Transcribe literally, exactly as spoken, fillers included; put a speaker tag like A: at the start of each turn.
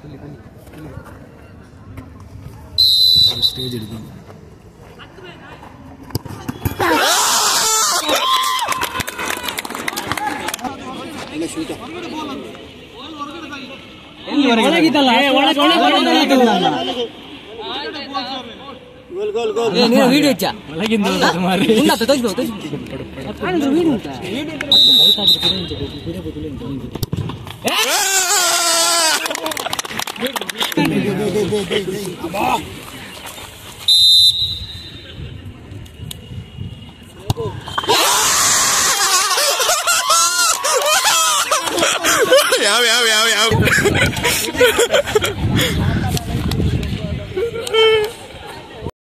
A: stage ಹಿಡಿದು ಎಲ್ಲ shoot ಎಲ್ಲಿ ಒಳಗಿದ್ದಲ್ಲ ಒಳಗೆ ಒಳಗೆ ಗೋಲ್ ಗೋಲ್ ಗೋಲ್ ಏ ನೀನು ವಿಡಿಯೋ ಇಚ್ಚ ಒಳಗಿಂದ ಮಾರಿ ಉನ್ನತ ತೋರಿಸು ತೋರಿಸು ಅಂದ್ರೆ ವಿಡಿಯೋ ಉಂಟಾ ವಿಡಿಯೋ ಬದಲು ಅಂತ
B: ಯಾವ ಯಾವ ಯಾವ ಯಾವ